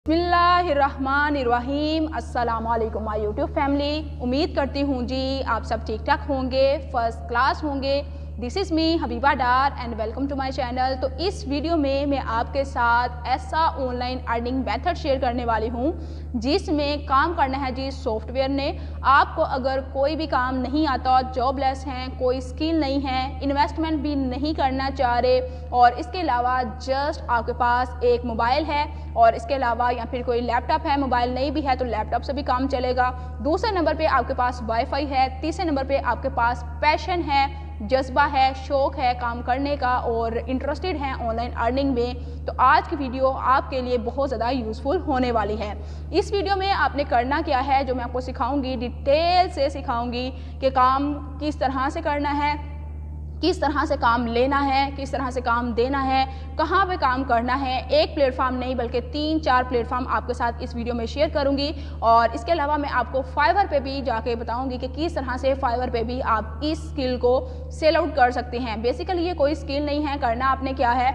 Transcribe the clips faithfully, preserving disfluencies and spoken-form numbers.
बिस्मिल्लाहिर्रहमानिर्रहीम। अस्सलाम वालेकुम माय यूट्यूब फैमिली। उम्मीद करती हूँ जी आप सब ठीक ठाक होंगे, फर्स्ट क्लास होंगे। This is me Habiba Dar and welcome to my channel. तो इस वीडियो में मैं आपके साथ ऐसा ऑनलाइन अर्निंग मेथड शेयर करने वाली हूँ जिसमें काम करना है जी सॉफ्टवेयर ने। आपको अगर कोई भी काम नहीं आता, जॉबलेस हैं, कोई स्किल नहीं है, इन्वेस्टमेंट भी नहीं करना चाह रहे और इसके अलावा जस्ट आपके पास एक मोबाइल है और इसके अलावा या फिर कोई लैपटॉप है, मोबाइल नहीं भी है तो लैपटॉप से भी काम चलेगा। दूसरे नंबर पे आपके पास वाईफाई है। तीसरे नंबर पे आपके पास पैशन है, जज्बा है, शौक है काम करने का और इंटरेस्टेड हैं ऑनलाइन अर्निंग में। तो आज की वीडियो आपके लिए बहुत ज़्यादा यूज़फुल होने वाली है। इस वीडियो में आपने करना क्या है, जो मैं आपको सिखाऊंगी, डिटेल से सिखाऊंगी कि काम किस तरह से करना है, किस तरह से काम लेना है, किस तरह से काम देना है, कहाँ पे काम करना है। एक प्लेटफॉर्म नहीं बल्कि तीन चार प्लेटफॉर्म आपके साथ इस वीडियो में शेयर करूंगी और इसके अलावा मैं आपको फाइवर पे भी जाके बताऊंगी कि किस तरह से फाइवर पे भी आप इस स्किल को सेल आउट कर सकते हैं। बेसिकली ये कोई स्किल नहीं है, करना आपने क्या है,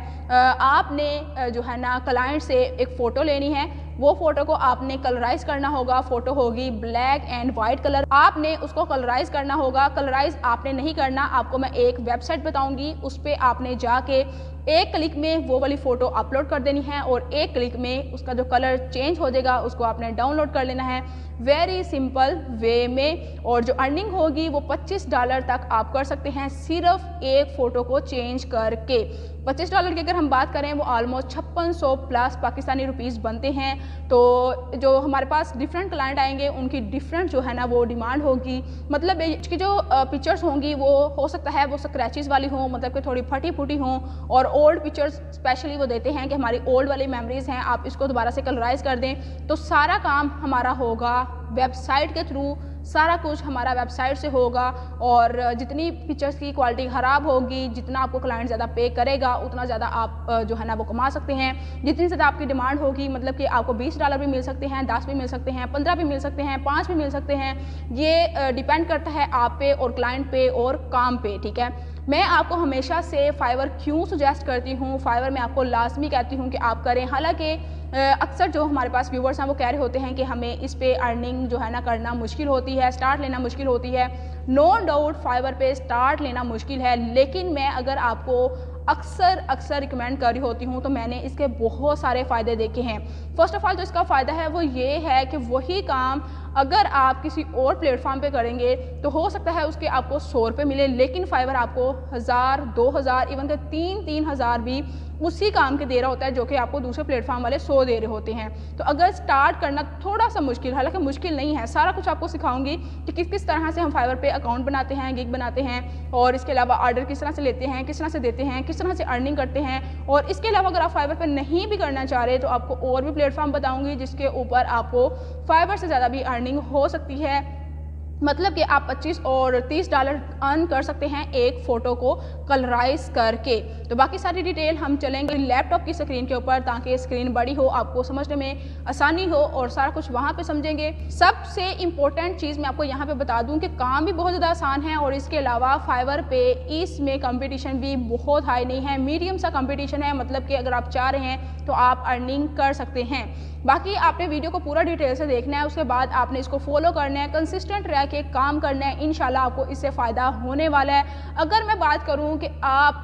आपने जो है ना क्लाइंट से एक फ़ोटो लेनी है। वो फोटो को आपने कलराइज करना होगा। फोटो होगी ब्लैक एंड वाइट कलर, आपने उसको कलराइज करना होगा। कलराइज आपने नहीं करना, आपको मैं एक वेबसाइट बताऊंगी, उस पर आपने जाके एक क्लिक में वो वाली फ़ोटो अपलोड कर देनी है और एक क्लिक में उसका जो कलर चेंज हो जाएगा उसको आपने डाउनलोड कर लेना है वेरी सिंपल वे में। और जो अर्निंग होगी वो पच्चीस डॉलर तक आप कर सकते हैं सिर्फ एक फ़ोटो को चेंज करके। पच्चीस डॉलर की अगर हम बात करें वो ऑलमोस्ट छप्पन सौ प्लस पाकिस्तानी रुपीस बनते हैं। तो जो हमारे पास डिफरेंट क्लाइंट आएंगे उनकी डिफरेंट जो है ना वो डिमांड होगी। मतलब इसकी जो पिक्चर्स होंगी वो हो सकता है वो स्क्रैचेस वाली हों, मतलब कि थोड़ी फटी फूटी हों। और ओल्ड पिक्चर्स स्पेशली वो देते हैं कि हमारी ओल्ड वाली मेमोरीज हैं, आप इसको दोबारा से कलराइज कर दें। तो सारा काम हमारा होगा वेबसाइट के थ्रू, सारा कुछ हमारा वेबसाइट से होगा। और जितनी पिक्चर्स की क्वालिटी ख़राब होगी, जितना आपको क्लाइंट ज़्यादा पे करेगा उतना ज़्यादा आप जो है ना वो कमा सकते हैं। जितनी ज़्यादा आपकी डिमांड होगी, मतलब कि आपको बीस डॉलर भी मिल सकते हैं, दस भी मिल सकते हैं, पंद्रह भी मिल सकते हैं, पाँच भी मिल सकते हैं। ये डिपेंड करता है आप पे और क्लाइंट पे और काम पे, ठीक है। मैं आपको हमेशा से फाइवर क्यों सुजेस्ट करती हूँ, फाइवर में आपको लाजमी कहती हूँ कि आप करें। हालांकि अक्सर जो हमारे पास व्यूवर्स हैं वो कह रहे होते हैं कि हमें इस पे अर्निंग जो है ना करना मुश्किल होती है, स्टार्ट लेना मुश्किल होती है। नो डाउट फाइवर पे स्टार्ट लेना मुश्किल है, लेकिन मैं अगर आपको अक्सर अक्सर रिकमेंड कर रही होती हूँ तो मैंने इसके बहुत सारे फ़ायदे देखे हैं। फर्स्ट ऑफ ऑल जो इसका फ़ायदा है वो ये है कि वही काम अगर आप किसी और प्लेटफॉर्म पे करेंगे तो हो सकता है उसके आपको सौ रुपये मिले, लेकिन फाइवर आपको हज़ार, दो हज़ार, इवन के तीन तीन हज़ार भी उसी काम के दे रहा होता है जो कि आपको दूसरे प्लेटफॉर्म वाले सौ दे रहे होते हैं। तो अगर स्टार्ट करना थोड़ा सा मुश्किल, हालांकि मुश्किल नहीं है, सारा कुछ आपको सिखाऊंगी कि किस किस तरह से हम फाइवर पे अकाउंट बनाते हैं, गिग बनाते हैं और इसके अलावा ऑर्डर किस तरह से लेते हैं, किस तरह से देते हैं, किस तरह से अर्निंग करते हैं। और इसके अलावा अगर आप फाइवर पे नहीं भी करना चाह रहे तो आपको और भी प्लेटफॉर्म बताऊँगी जिसके ऊपर आपको फाइवर से ज़्यादा भी अर्निंग हो सकती है। मतलब कि आप पच्चीस और तीस डॉलर अर्न कर सकते हैं एक फ़ोटो को कलराइज करके। तो बाकी सारी डिटेल हम चलेंगे लैपटॉप की स्क्रीन के ऊपर ताकि स्क्रीन बड़ी हो, आपको समझने में आसानी हो और सारा कुछ वहाँ पे समझेंगे। सबसे इम्पोर्टेंट चीज़ मैं आपको यहाँ पे बता दूँ कि काम भी बहुत ज़्यादा आसान है और इसके अलावा फाइवर पे इसमें कंपटीशन भी बहुत हाई नहीं है, मीडियम सा कंपटीशन है। मतलब कि अगर आप चाह रहे हैं तो आप अर्निंग कर सकते हैं। बाकी आपने वीडियो को पूरा डिटेल से देखना है, उसके बाद आपने इसको फॉलो करना है, कंसिस्टेंट रह के काम करना है। इंशाल्लाह आपको इससे फ़ायदा होने वाला है। अगर मैं बात करूं कि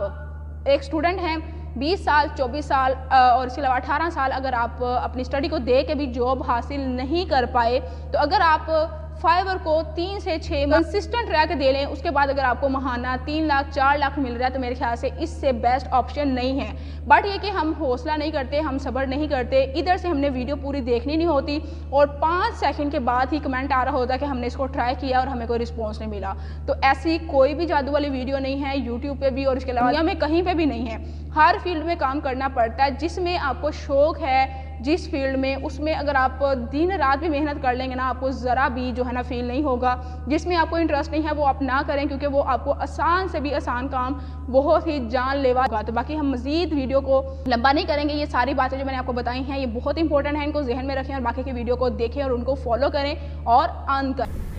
आप एक स्टूडेंट हैं, बीस साल, चौबीस साल और इसके अलावा अठारह साल, अगर आप अपनी स्टडी को दे के भी जॉब हासिल नहीं कर पाए तो अगर आप फाइवर को तीन से छः कंसिस्टेंट रह के दे लें, उसके बाद अगर आपको महाना तीन लाख चार लाख मिल रहा है तो मेरे ख्याल से इससे बेस्ट ऑप्शन नहीं है। बट ये कि हम हौसला नहीं करते, हम सब्र नहीं करते, इधर से हमने वीडियो पूरी देखनी नहीं होती और पाँच सेकंड के बाद ही कमेंट आ रहा होता है कि हमने इसको ट्राई किया और हमें कोई रिस्पॉन्स नहीं मिला। तो ऐसी कोई भी जादू वाली वीडियो नहीं है यूट्यूब पे भी और इसके अलावा में कहीं पे भी नहीं है। हर फील्ड में काम करना पड़ता है, जिसमें आपको शौक है जिस फील्ड में, उसमें अगर आप दिन रात भी मेहनत कर लेंगे ना आपको ज़रा भी जो है ना फील नहीं होगा। जिसमें आपको इंटरेस्ट नहीं है वो आप ना करें, क्योंकि वो आपको आसान से भी आसान काम बहुत ही जानलेवा होगा। तो बाकी हम मज़ीद वीडियो को लंबा नहीं करेंगे, ये सारी बातें जो मैंने आपको बताई हैं ये बहुत इंपॉर्टेंट है, इनको जहन में रखें और बाकी की वीडियो को देखें और उनको फॉलो करें और अर्न करें।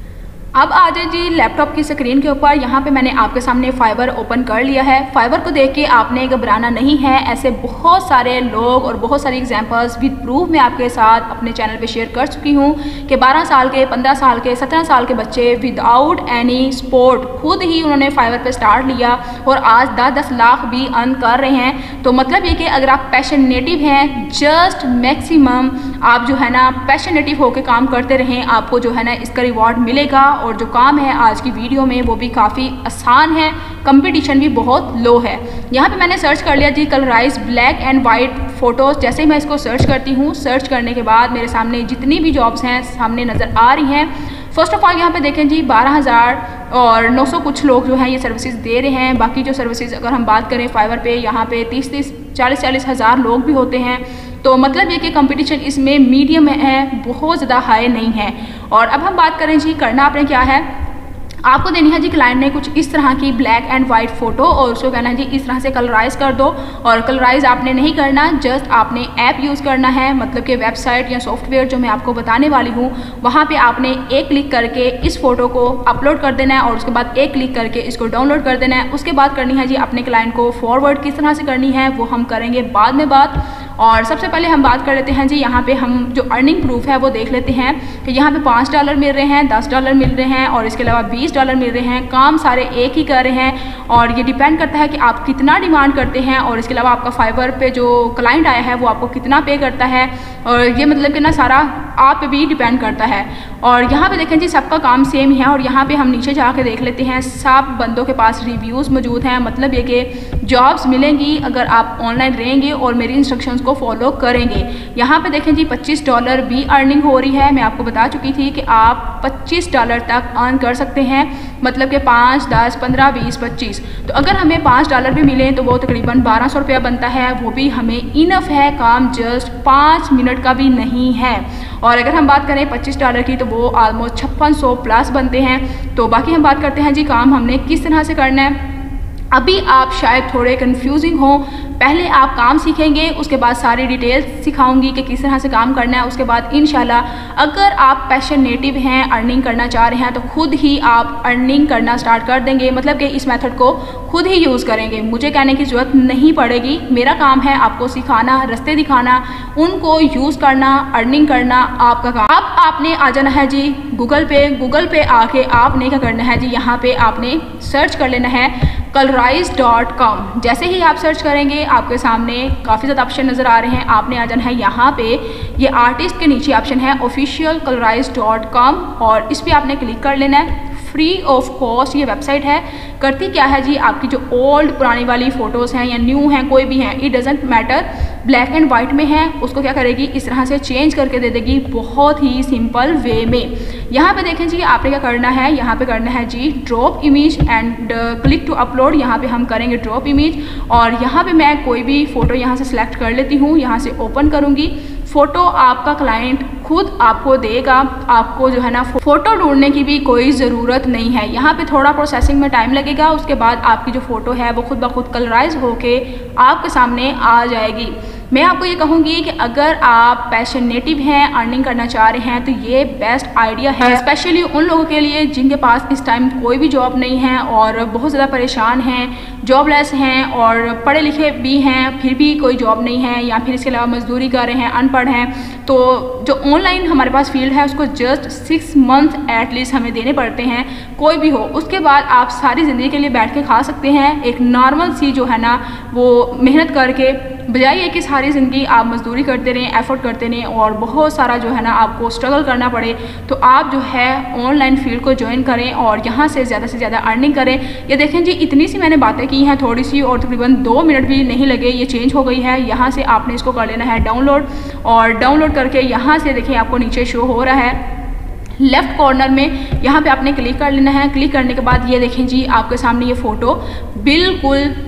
अब आ जाए जी लैपटॉप की स्क्रीन के ऊपर। यहाँ पे मैंने आपके सामने फाइवर ओपन कर लिया है। फाइवर को देख के आपने घबराना नहीं है। ऐसे बहुत सारे लोग और बहुत सारी एग्जांपल्स विद प्रूफ मैं आपके साथ अपने चैनल पे शेयर कर चुकी हूँ कि बारह साल के, पंद्रह साल के, सत्रह साल के बच्चे विदाउट एनी सपोर्ट खुद ही उन्होंने फाइवर पे स्टार्ट लिया और आज दस दस लाख भी अर्न कर रहे हैं। तो मतलब ये कि अगर आप पैशनेटिव हैं, जस्ट मैक्सिमम आप जो है ना पैशनेटिव होकर काम करते रहें, आपको जो है ना इसका रिवॉर्ड मिलेगा। और जो काम है आज की वीडियो में वो भी काफ़ी आसान है, कंपटीशन भी बहुत लो है। यहाँ पे मैंने सर्च कर लिया जी colorize black and white photos. जैसे ही मैं इसको सर्च करती हूँ, सर्च करने के बाद मेरे सामने जितनी भी जॉब्स हैं सामने नज़र आ रही हैं। फर्स्ट ऑफ ऑल यहाँ पे देखें जी बारह हज़ार और नौ सौ कुछ लोग जो हैं ये सर्विसेज दे रहे हैं। बाकी जो सर्विसेज अगर हम बात करें फाइवर पे, यहाँ पे तीस तीस चालीस चालीस हज़ार लोग भी होते हैं। तो मतलब ये कि कंपटीशन इसमें मीडियम है, बहुत ज़्यादा हाई नहीं है। और अब हम बात करें जी करना आपने क्या है, आपको देनी है जी क्लाइंट ने कुछ इस तरह की ब्लैक एंड वाइट फ़ोटो और उसको कहना है जी इस तरह से कलराइज कर दो। और कलराइज आपने नहीं करना, जस्ट आपने ऐप यूज़ करना है, मतलब कि वेबसाइट या सॉफ्टवेयर जो मैं आपको बताने वाली हूँ वहाँ पे आपने एक क्लिक करके इस फ़ोटो को अपलोड कर देना है और उसके बाद एक क्लिक करके इसको डाउनलोड कर देना है। उसके बाद करनी है जी अपने क्लाइंट को फॉरवर्ड किस तरह से करनी है वो हम करेंगे बाद में बात। और सबसे पहले हम बात कर लेते हैं जी यहाँ पे हम जो अर्निंग प्रूफ है वो देख लेते हैं कि यहाँ पे पाँच डॉलर मिल रहे हैं, दस डॉलर मिल रहे हैं और इसके अलावा बीस डॉलर मिल रहे हैं। काम सारे एक ही कर रहे हैं और ये डिपेंड करता है कि आप कितना डिमांड करते हैं और इसके अलावा आपका फाइवर पे जो क्लाइंट आया है वो आपको कितना पे करता है। और ये मतलब कि ना सारा आप पे भी डिपेंड करता है। और यहाँ पे देखें जी सबका काम सेम है। और यहाँ पे हम नीचे जाके देख लेते हैं, सब बंदों के पास रिव्यूज़ मौजूद हैं। मतलब ये कि जॉब्स मिलेंगी अगर आप ऑनलाइन रहेंगे और मेरी इंस्ट्रक्शंस को फॉलो करेंगे। यहाँ पे देखें जी पच्चीस डॉलर भी अर्निंग हो रही है। मैं आपको बता चुकी थी कि आप पच्चीस डॉलर तक अर्न कर सकते हैं, मतलब कि पाँच, दस, पंद्रह, बीस, पच्चीस। तो अगर हमें पाँच डॉलर भी मिले तो वो तकरीबन बारह सौ रुपया बनता है। वो भी हमें इनफ है, काम जस्ट पाँच मिनट का भी नहीं है। और अगर हम बात करें पच्चीस डॉलर की तो वो आलमोस्ट छप्पन सौ प्लस बनते हैं। तो बाकी हम बात करते हैं जी काम हमने किस तरह से करना है। अभी आप शायद थोड़े कंफ्यूजिंग हो, पहले आप काम सीखेंगे उसके बाद सारी डिटेल्स सिखाऊंगी कि किस तरह से काम करना है। उसके बाद इंशाल्लाह अगर आप पैशनेटिव हैं, अर्निंग करना चाह रहे हैं तो खुद ही आप अर्निंग करना स्टार्ट कर देंगे। मतलब कि इस मेथड को खुद ही यूज़ करेंगे, मुझे कहने की ज़रूरत नहीं पड़ेगी। मेरा काम है आपको सिखाना, रास्ते दिखाना, उनको यूज़ करना, अर्निंग करना आपका काम। अब आपने आ जाना है जी गूगल पे। गूगल पे आके आपने क्या करना है जी, यहाँ पे आपने सर्च कर लेना है कलराइज डॉट कॉम। जैसे ही आप सर्च करेंगे आपके सामने काफ़ी ज़्यादा ऑप्शन नज़र आ रहे हैं। आपने आ जाना है यहाँ पे, ये आर्टिस्ट के नीचे ऑप्शन है ऑफिशियल कलराइज डॉट कॉम और इस पर आपने क्लिक कर लेना है। फ्री ऑफ कॉस्ट ये वेबसाइट है। करती क्या है जी, आपकी जो ओल्ड पुरानी वाली फ़ोटोज़ हैं या न्यू हैं, कोई भी हैं, it doesn't matter, black and white में है, उसको क्या करेगी इस तरह से चेंज करके दे देगी बहुत ही सिंपल वे में। यहाँ पे देखें जी आपने क्या करना है, यहाँ पे करना है जी drop image and click to upload. यहाँ पे हम करेंगे ड्रॉप इमेज और यहाँ पे मैं कोई भी फ़ोटो यहाँ से सिलेक्ट कर लेती हूँ, यहाँ से ओपन करूँगी। फ़ोटो आपका क्लाइंट खुद आपको देगा, आपको जो है ना फ़ोटो ढूंढने की भी कोई ज़रूरत नहीं है। यहाँ पे थोड़ा प्रोसेसिंग में टाइम लगेगा, उसके बाद आपकी जो फ़ोटो है वो खुद ब खुद कलराइज होके आपके सामने आ जाएगी। मैं आपको ये कहूँगी कि अगर आप पैशनेटिव हैं, अर्निंग करना चाह रहे हैं तो ये बेस्ट आइडिया है, स्पेशली उन लोगों के लिए जिनके पास इस टाइम कोई भी जॉब नहीं है और बहुत ज़्यादा परेशान हैं, जॉबलेस हैं और पढ़े लिखे भी हैं फिर भी कोई जॉब नहीं है, या फिर इसके अलावा मजदूरी कर रहे हैं, अनपढ़ हैं। तो जो ऑनलाइन हमारे पास फील्ड है उसको जस्ट सिक्स मंथ एटलीस्ट हमें देने पड़ते हैं, कोई भी हो। उसके बाद आप सारी ज़िंदगी के लिए बैठ के खा सकते हैं एक नॉर्मल सी जो है ना वो मेहनत करके, बजाय ये कि सारी ज़िंदगी आप मजदूरी करते रहें, एफर्ट करते रहें और बहुत सारा जो है ना आपको स्ट्रगल करना पड़े। तो आप जो है ऑनलाइन फील्ड को ज्वाइन करें और यहाँ से ज़्यादा से ज़्यादा अर्निंग करें। ये देखें जी इतनी सी मैंने बातें की हैं थोड़ी सी और तकरीबन दो मिनट भी नहीं लगे, ये चेंज हो गई है। यहाँ से आपने इसको कर लेना है डाउनलोड और डाउनलोड करके यहाँ से देखिए आपको नीचे शो हो रहा है लेफ़्ट कॉर्नर में, यहाँ पे आपने क्लिक कर लेना है। क्लिक करने के बाद ये देखें जी आपके सामने ये फ़ोटो बिल्कुल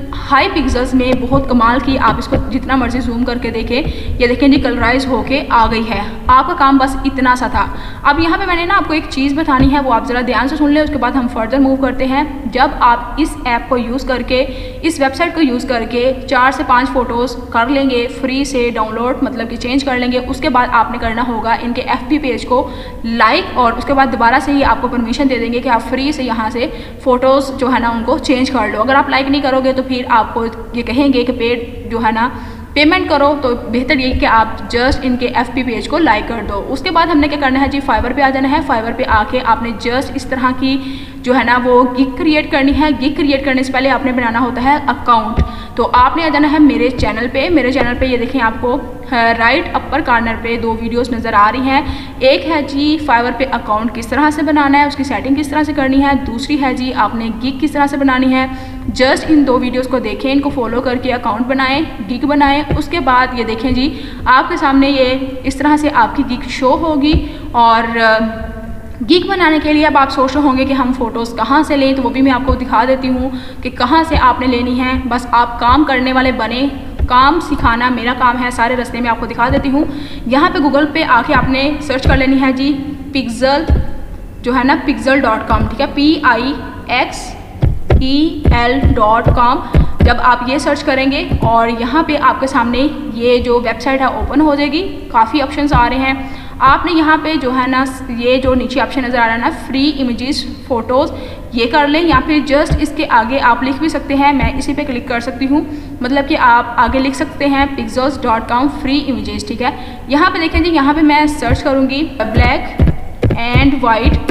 हाई पिक्सल्स में बहुत कमाल की, आप इसको जितना मर्जी जूम करके देखें, ये देखें जी कलराइज होके आ गई है। आपका काम बस इतना सा था। अब यहाँ पे मैंने ना आपको एक चीज़ बतानी है, वो आप ज़रा ध्यान से सुन लें, उसके बाद हम फर्दर मूव करते हैं। जब आप इस ऐप को यूज़ करके, इस वेबसाइट को यूज़ करके चार से पाँच फ़ोटोज़ कर लेंगे फ्री से डाउनलोड, मतलब कि चेंज कर लेंगे, उसके बाद आपने करना होगा इनके एफ बी पेज को लाइक, और उसके बाद दोबारा से ही आपको परमिशन दे देंगे कि आप फ्री से यहाँ से फ़ोटोज़ जो है ना उनको चेंज कर लो। अगर आप लाइक नहीं करोगे तो फिर आपको ये कहेंगे कि पेड जो है ना पेमेंट करो, तो बेहतर ये कि आप जस्ट इनके एफ पी पेज को लाइक कर दो। उसके बाद हमने क्या करना है जी, फाइवर पे आ जाना है। फाइवर पे आके आपने जस्ट इस तरह की जो है ना वो गिग क्रिएट करनी है। गिग क्रिएट करने से पहले आपने बनाना होता है अकाउंट। तो आपने आ जाना है मेरे चैनल पे। मेरे चैनल पे ये देखें, आपको राइट अपर कॉर्नर पे दो वीडियोस नज़र आ रही हैं। एक है जी फाइवर पे अकाउंट किस तरह से बनाना है, उसकी सेटिंग किस तरह से करनी है। दूसरी है जी आपने गिग किस तरह से बनानी है। जस्ट इन दो वीडियोस को देखें, इनको फॉलो करके अकाउंट बनाएं, गिग बनाएं। उसके बाद ये देखें जी आपके सामने ये इस तरह से आपकी गिग शो होगी। और गिग बनाने के लिए अब आप सोच रहे होंगे कि हम फ़ोटोज़ कहाँ से लें, तो वो भी मैं आपको दिखा देती हूँ कि कहाँ से आपने लेनी है। बस आप काम करने वाले बने, काम सिखाना मेरा काम है, सारे रास्ते में आपको दिखा देती हूँ। यहाँ पे गूगल पे आके आपने सर्च कर लेनी है जी पिक्सल जो है ना पिक्सल डॉट कॉम, ठीक है, P I X E L dot com. जब आप ये सर्च करेंगे और यहाँ पे आपके सामने ये जो वेबसाइट है ओपन हो जाएगी। काफ़ी ऑप्शंस आ रहे हैं। आपने यहाँ पे जो है ना ये जो नीचे ऑप्शन नज़र आ रहा है ना फ्री इमेजेस फ़ोटोज़, ये कर लें, या फिर जस्ट इसके आगे आप लिख भी सकते हैं। मैं इसी पे क्लिक कर सकती हूँ, मतलब कि आप आगे लिख सकते हैं pixels dot com free images, ठीक है। यहाँ पे देखें जी, यहाँ पे मैं सर्च करूँगी ब्लैक एंड वाइट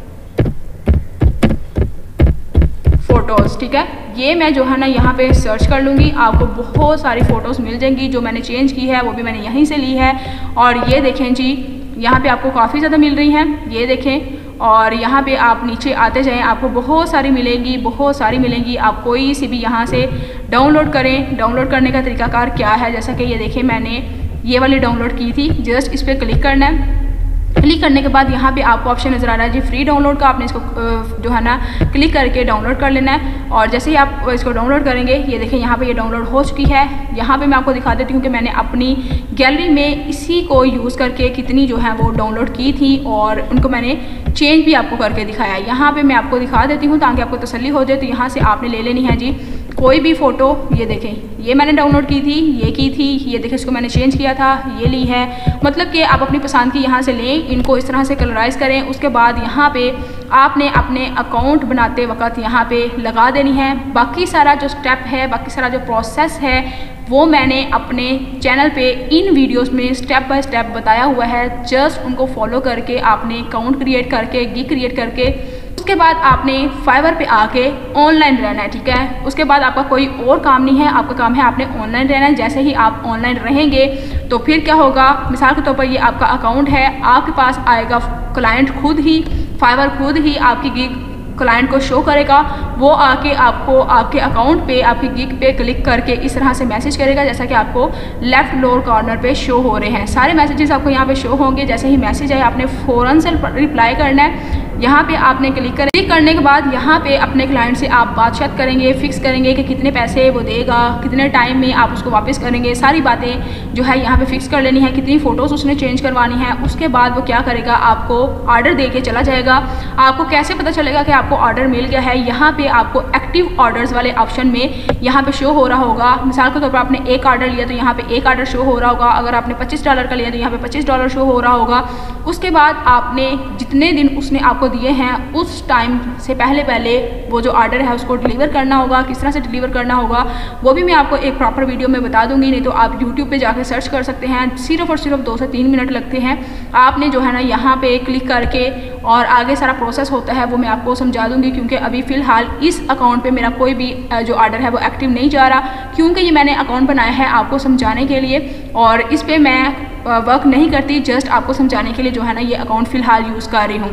फ़ोटोज़, ठीक है। ये मैं जो है ना यहाँ पे सर्च कर लूँगी, आपको बहुत सारी फ़ोटोज़ मिल जाएंगी। जो मैंने चेंज की है वो भी मैंने यहीं से ली है। और ये देखें जी, यहाँ पे आपको काफ़ी ज़्यादा मिल रही हैं, ये देखें। और यहाँ पे आप नीचे आते जाएं, आपको बहुत सारी मिलेंगी, बहुत सारी मिलेंगी। आप कोई सी भी यहाँ से डाउनलोड करें। डाउनलोड करने का तरीकाकार क्या है, जैसा कि ये देखें मैंने ये वाली डाउनलोड की थी। जस्ट इस पर क्लिक करना है। क्लिक करने के बाद यहाँ पे आपको ऑप्शन नज़र आ रहा है जी फ्री डाउनलोड का। आपने इसको जो है ना क्लिक करके डाउनलोड कर लेना है। और जैसे ही आप इसको डाउनलोड करेंगे, ये देखें यहाँ पे ये डाउनलोड हो चुकी है। यहाँ पे मैं आपको दिखा देती हूँ कि मैंने अपनी गैलरी में इसी को यूज़ करके कितनी जो है वो डाउनलोड की थी, और उनको मैंने चेंज भी आपको करके दिखाया। यहाँ पर मैं आपको दिखा देती हूँ ताकि आपको तसल्ली हो जाए। तो यहाँ से आपने ले लेनी है जी कोई भी फ़ोटो। ये देखें, ये मैंने डाउनलोड की थी, ये की थी, ये देखें इसको मैंने चेंज किया था, ये ली है। मतलब कि आप अपनी पसंद की यहाँ से लें, इनको इस तरह से कलराइज़ करें। उसके बाद यहाँ पे आपने अपने अकाउंट बनाते वक्त यहाँ पे लगा देनी है। बाकी सारा जो स्टेप है, बाकी सारा जो प्रोसेस है, वो मैंने अपने चैनल पे इन वीडियोस में स्टेप बाय स्टेप बताया हुआ है। जस्ट उनको फॉलो करके आपने अकाउंट क्रिएट करके, गिग क्रिएट करके, उसके बाद आपने फाइवर पे आके ऑनलाइन रहना है, ठीक है। उसके बाद आपका कोई और काम नहीं है, आपका काम है आपने ऑनलाइन रहना है। जैसे ही आप ऑनलाइन रहेंगे तो फिर क्या होगा, मिसाल के तौर पर ये आपका अकाउंट है, आपके पास आएगा क्लाइंट खुद ही, फाइवर खुद ही आपकी गिग क्लाइंट को शो करेगा। वो आके आपको आपके अकाउंट पे, आपकी गिग पे क्लिक करके इस तरह से मैसेज करेगा, जैसा कि आपको लेफ्ट लोअर कॉर्नर पे शो हो रहे हैं। सारे मैसेजेस आपको यहाँ पे शो होंगे। जैसे ही मैसेज आए आपने फ़ौरन से रिप्लाई करना है। यहाँ पे आपने क्लिक करें। क्लिक करने के बाद यहाँ पे अपने क्लाइंट से आप बातचीत करेंगे, फिक्स करेंगे कि कितने पैसे वो देगा, कितने टाइम में आप उसको वापस करेंगे। सारी बातें जो है यहाँ पे फिक्स कर लेनी है, कितनी फ़ोटोज़ उसने चेंज करवानी है। उसके बाद वो क्या करेगा, आपको ऑर्डर दे के चला जाएगा। आपको कैसे पता चलेगा कि आपको ऑर्डर मिल गया है, यहाँ पे आपको एक्टिव ऑर्डर्स वाले ऑप्शन में यहाँ पे शो हो रहा होगा। मिसाल के तौर पर आपने एक ऑर्डर लिया तो यहाँ पे एक ऑर्डर शो हो रहा होगा। अगर आपने पच्चीस डॉलर का लिया तो यहाँ पे पच्चीस डॉलर शो हो रहा होगा। उसके बाद आपने जितने दिन उसने आपको दिए हैं उस टाइम से पहले पहले वो जो ऑर्डर है उसको डिलीवर करना होगा। किस तरह से डिलीवर करना होगा वो भी मैं आपको एक प्रॉपर वीडियो में बता दूंगी, नहीं तो आप यूट्यूब पे जाके सर्च कर सकते हैं। सिर्फ और सिर्फ दो से तीन मिनट लगते हैं। आपने जो है ना यहाँ पे क्लिक करके, और आगे सारा प्रोसेस होता है वो मैं आपको समझा दूंगी, क्योंकि अभी फ़िलहाल इस अकाउंट पे मेरा कोई भी जो ऑर्डर है वो एक्टिव नहीं जा रहा, क्योंकि ये मैंने अकाउंट बनाया है आपको समझाने के लिए, और इस पर मैं वर्क नहीं करती, जस्ट आपको समझाने के लिए जो है ना ये अकाउंट फ़िलहाल यूज़ कर रही हूँ।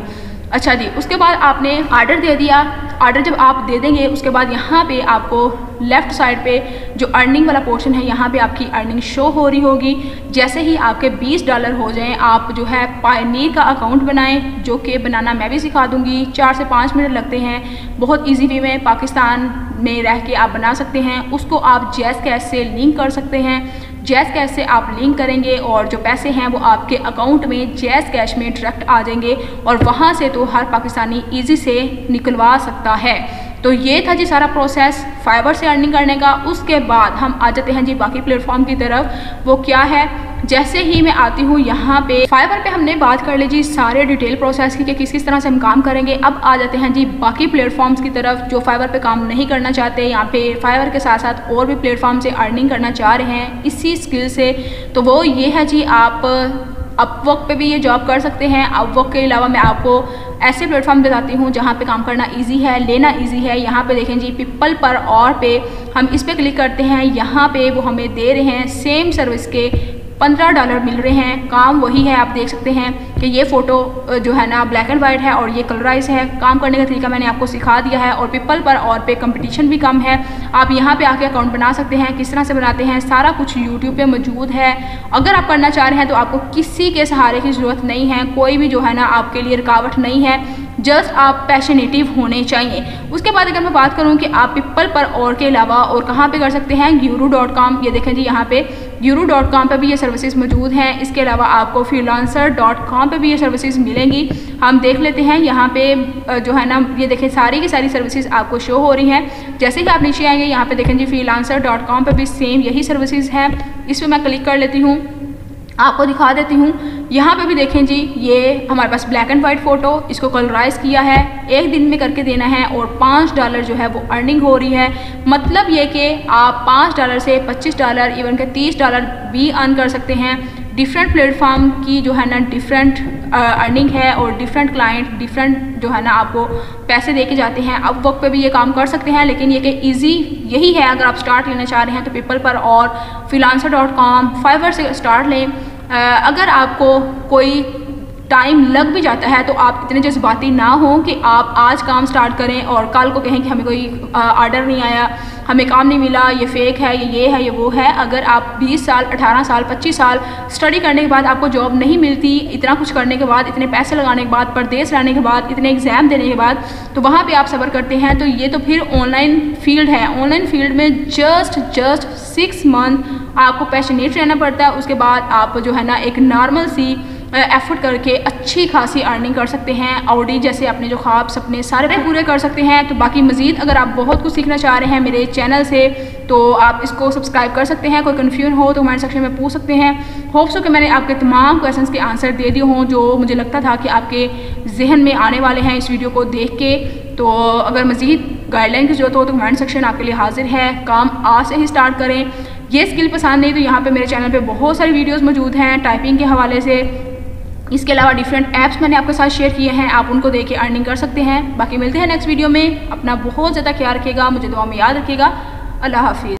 अच्छा जी, उसके बाद आपने आर्डर दे दिया। आर्डर जब आप दे देंगे उसके बाद यहाँ पे आपको लेफ़्ट साइड पे जो अर्निंग वाला पोर्शन है यहाँ पे आपकी अर्निंग शो हो रही होगी। जैसे ही आपके बीस डॉलर हो जाएं, आप जो है पायनीर का अकाउंट बनाएं, जो कि बनाना मैं भी सिखा दूँगी। चार से पाँच मिनट लगते हैं, बहुत ईजी वे में पाकिस्तान में रह के आप बना सकते हैं। उसको आप जैज़ कैश से लिंक कर सकते हैं। जैज़ कैश से आप लिंक करेंगे और जो पैसे हैं वो आपके अकाउंट में जैज़ कैश में डायरेक्ट आ जाएंगे और वहाँ से तो हर पाकिस्तानी ईजी से निकलवा सकता है। तो ये था जी सारा प्रोसेस फाइवर से अर्निंग करने का। उसके बाद हम आ जाते हैं जी बाकी प्लेटफॉर्म की तरफ। वो क्या है, जैसे ही मैं आती हूँ यहाँ पे फाइवर पे हमने बात कर ली जी सारे डिटेल प्रोसेस की कि किस किस तरह से हम काम करेंगे। अब आ जाते हैं जी बाकी प्लेटफॉर्म्स की तरफ जो फाइवर पे काम नहीं करना चाहते, यहाँ पे फाइवर के साथ साथ और भी प्लेटफॉर्म से अर्निंग करना चाह रहे हैं इसी स्किल से। तो वो ये है जी, आप अपवर्क पे भी ये जॉब कर सकते हैं। अपवर्क के अलावा मैं आपको ऐसे प्लेटफॉर्म बताती हूँ जहाँ पे काम करना इजी है, लेना इजी है। यहाँ पे देखें जी पीपल पर और पे हम इस पर क्लिक करते हैं। यहाँ पे वो हमें दे रहे हैं सेम सर्विस के पंद्रह डॉलर मिल रहे हैं। काम वही है, आप देख सकते हैं कि ये फ़ोटो जो है ना ब्लैक एंड वाइट है और ये कलराइज है। काम करने का तरीका मैंने आपको सिखा दिया है और पीपल पर और पे कंपटीशन भी कम है। आप यहाँ पे आके अकाउंट बना सकते हैं। किस तरह से बनाते हैं सारा कुछ यूट्यूब पे मौजूद है। अगर आप करना चाह रहे हैं तो आपको किसी के सहारे की ज़रूरत नहीं है, कोई भी जो है ना आपके लिए रुकावट नहीं है। जस्ट आप पैशनेटिव होने चाहिए। उसके बाद अगर मैं बात करूँ कि आप पीपल पर और के अलावा और कहाँ पे कर सकते हैं, यूरू डॉट कॉम। ये देखें जी यहाँ पे यूरू डॉट कॉम पर भी ये सर्विसेज मौजूद हैं। इसके अलावा आपको फ्रीलांसर डॉट कॉम पर भी ये सर्विसेज मिलेंगी। हम देख लेते हैं यहाँ पे जो है ना, ये देखें सारी की सारी सर्विसेज आपको शो हो रही हैं। जैसे कि आप नीचे आएंगे यहाँ पे देखें जी फ्रीलांसर डॉट कॉम पर भी सेम यही सर्विसेज हैं। इस पर मैं क्लिक कर लेती हूँ, आपको दिखा देती हूँ। यहाँ पे भी देखें जी ये हमारे पास ब्लैक एंड वाइट फ़ोटो, इसको कलराइज किया है, एक दिन में करके देना है और पाँच डॉलर जो है वो अर्निंग हो रही है। मतलब ये कि आप पाँच डॉलर से पच्चीस डॉलर इवन के तीस डॉलर भी अर्न कर सकते हैं। डिफरेंट प्लेटफॉर्म की जो है ना डिफरेंट अर्निंग है और डिफरेंट क्लाइंट डिफरेंट जो है ना आपको पैसे दे के जाते हैं। अब वक्त पे भी ये काम कर सकते हैं, लेकिन ये कि इजी यही है। अगर आप स्टार्ट लेना चाह रहे हैं तो PeoplePerHour Freelancer dot com Fiverr से स्टार्ट लें। अगर आपको कोई टाइम लग भी जाता है तो आप इतने जज्बाती ना हों कि आप आज काम स्टार्ट करें और कल को कहें कि हमें कोई आर्डर नहीं आया, हमें काम नहीं मिला, ये फेक है, ये ये है, ये वो है। अगर आप बीस साल अठारह साल पच्चीस साल स्टडी करने के बाद आपको जॉब नहीं मिलती, इतना कुछ करने के बाद, इतने पैसे लगाने के बाद, परदेश रहने के बाद, इतने एग्ज़ाम देने के बाद, तो वहाँ पे आप सब्र करते हैं, तो ये तो फिर ऑनलाइन फील्ड है। ऑनलाइन फील्ड में जस्ट जस्ट सिक्स मंथ आपको पैशनेट रहना पड़ता है। उसके बाद आप जो है ना एक नॉर्मल सी एफर्ट करके अच्छी खासी अर्निंग कर सकते हैं। ऑडी जैसे अपने जो ख्वाब सपने सारे पूरे कर सकते हैं। तो बाकी मज़ीद अगर आप बहुत कुछ सीखना चाह रहे हैं मेरे चैनल से तो आप इसको सब्सक्राइब कर सकते हैं। कोई कन्फ्यूजन हो तो कमेंट सेक्शन में पूछ सकते हैं। होप्स हो कि मैंने आपके तमाम क्वेश्चंस के आंसर दे दिए हों जो मुझे लगता था कि आपके जहन में आने वाले हैं इस वीडियो को देख के। तो अगर मज़ीद गाइडलाइन की जरूरत हो तो कमेंट सेक्शन आपके लिए हाजिर है। काम आज से ही स्टार्ट करें। ये स्किल पसंद नहीं तो यहाँ पे मेरे चैनल पे बहुत सारी वीडियोस मौजूद हैं टाइपिंग के हवाले से। इसके अलावा डिफरेंट ऐप्स मैंने आपके साथ शेयर किए हैं, आप उनको देख के अर्निंग कर सकते हैं। बाकी मिलते हैं नेक्स्ट वीडियो में। अपना बहुत ज़्यादा ख्याल रखिएगा, मुझे दुआ में याद रखिएगा। अल्लाह हाफिज़।